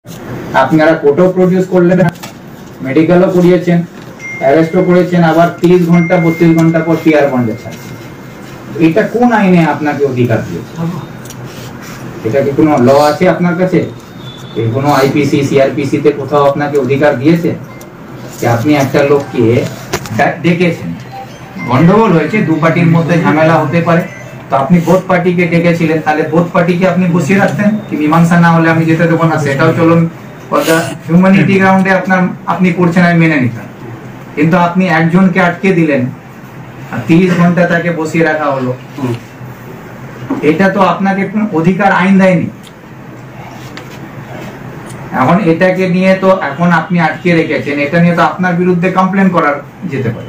আপনারা কোর্টও প্রডিউস করলেন, মেডিকেলও করিয়েছেন, অ্যারেস্টও করেছেন, আবার 30 ঘন্টা 32 ঘন্টা পর পিআর বন্ডে ছাড়ছেন। এটা কোন আইনে আপনাকে অধিকার দিয়েছে? এটা কি কোনো ল আছে আপনার কাছে? কোনো আইপিসি সিআরপিসি তে কোথাও আপনাকে অধিকার দিয়েছে যে আপনি একটা লোককে ডেকেছেন, গন্ডগোল হয়েছে, দু পার্টির মধ্যে ঝামেলা হতে পারে, তো আপনি বোথ পার্টিকে ডেকেছিলেন, তাহলে বোথ পার্টিকে আপনি বসিয়ে রাখতেন কি মীমাংসা না হলে আমি যেতে দেবো না, সেটাও চলুন কথা হিউম্যানিটি গ্রাউন্ডে আপনি করছেন, আমি মেনে নিতাম। কিন্তু আপনি একজনকে আটকে দিলেন আর 30 ঘন্টা তাকে বসিয়ে রাখা হলো, এটা তো আপনাকে কোন অধিকার আইন দেয়নি। এখন এটাকে নিয়ে তো এখন আপনি আটকে রেখেছেন, এটা নিয়ে তো আপনার বিরুদ্ধে কমপ্লেন করা যেতে পারে।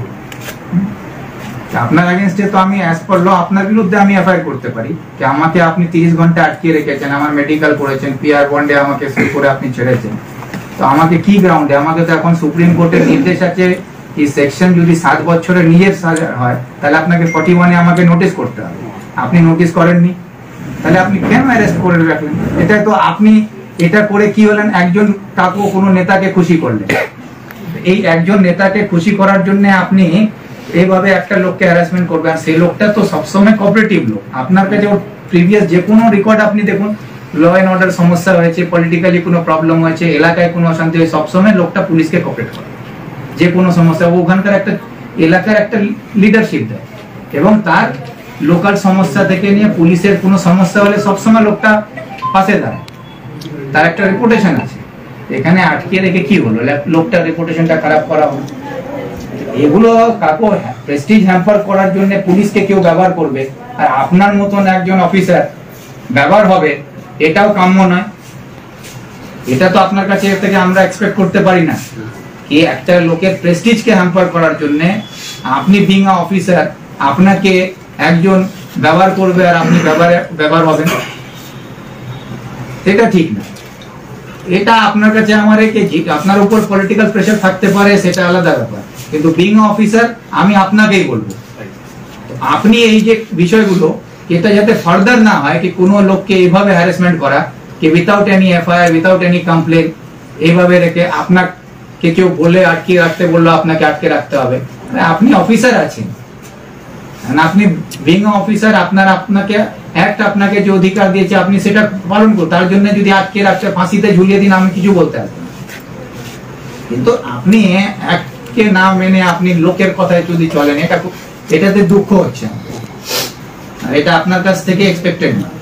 আপনার এগেইনস্টে তো আমি অ্যাজ পার ল আপনার বিরুদ্ধে আমি এফআইআর করতে পারি যে আমাকে আপনি 30 ঘন্টা আটকে রেখেছেন, আমার মেডিকেল করেছেন, পিআর বন্ডে আমাকে সই করে আপনি ছেড়েছেন, তো আমাকে কি গ্রাউন্ডে? আমাকে তো এখন সুপ্রিম কোর্টের নির্দেশ আছে এই সেকশন যদি 7 বছরের নিজের সাজা হয় তাহলে আপনাকে 41-এ আমাকে নোটিশ করতে হবে। আপনি নোটিশ করেননি, তাহলে আপনি কেন অ্যারেস্ট করে রাখলেন? এটা তো আপনি এটা করে কি হলেন? একজন কাকু কোনো নেতাকে খুশি করলেন, এই একজন নেতাকে খুশি করার জন্য আপনি এইভাবে একটা লোককে হ্যারাসমেন্ট করবেন। সেই লোকটা তো সবসময় কোঅপারেটিভ লোক, আপনার কাছে ওর প্রিভিয়াস যে কোনো রেকর্ড আপনি দেখুন, ল এন্ড অর্ডার সমস্যা হয়েছে, পলিটিক্যালি কোনো প্রবলেম হয়েছে, এলাকায় কোনো অশান্তি হয়েছে, সবসময় লোকটা পুলিশকে কোঅপারেট করে। যে কোনো সমস্যা ও ওখানকার একটা এলাকার একটা লিডারশিপ দেয় এবং তার লোকাল সমস্যা থেকে নিয়ে পুলিশের কোনো সমস্যা হলে সবসময় লোকটা পাশে দাঁড়ায়, তার একটা রেপুটেশন আছে। এখানে আটকে রেখে কি হলো? লোকটার রেপুটেশনটা খারাপ করা হলো। এগুলো কাকু প্রেস্টিজ হ্যাম্পার করার জন্য পুলিশকে কেউ ব্যবহার করবে আর আপনার মতন একজন অফিসার ব্যবহার হবে, এটাও কাম্য নয়। এটা তো আপনার কাছে থেকে আমরা এক্সপেক্ট করতে পারি না কি একটা লোকের প্রেস্টিজকে হ্যাম্পার করার জন্য আপনি বিং আ অফিসার আপনাকে একজন ব্যবহার করবে আর আপনি ব্যবহার হবেন, এটা ঠিক না। এটা আপনার কাছে আমার আপনার উপর পলিটিক্যাল প্রেসার থাকতে পারে, সেটা আলাদা ব্যাপার, কিন্তু বিং অফিসার আমি আপনাকেই বলবো আপনি এই যে বিষয়গুলো এটা যাতে ফার্দার না হয় কি কোনো লোককে এইভাবে হ্যারাসমেন্ট করা কি without any FIR without any complain এইভাবে রেখে আপনাকে কেউ বলে আটকে রাখতে বললো আপনাকে আটকে রাখতে হবে। আপনি অফিসার আছেন, আপনি বিং অফিসার, আপনাকে অ্যাক্ট আপনাকে যে অধিকার দিয়েছে আপনি সেটা পালন করুন। তার জন্য যদি আটকে রাখতে ফাঁসিতে ঝুলিয়ে দিন আমি কিছু বলতে আসবো না, কিন্তু আপনি অ্যাক্টকে না মেনে আপনি লোকের কথায় যদি চলেন এটাতে দুঃখ হচ্ছে, এটা আপনার কাছ থেকে এক্সপেক্টেড না।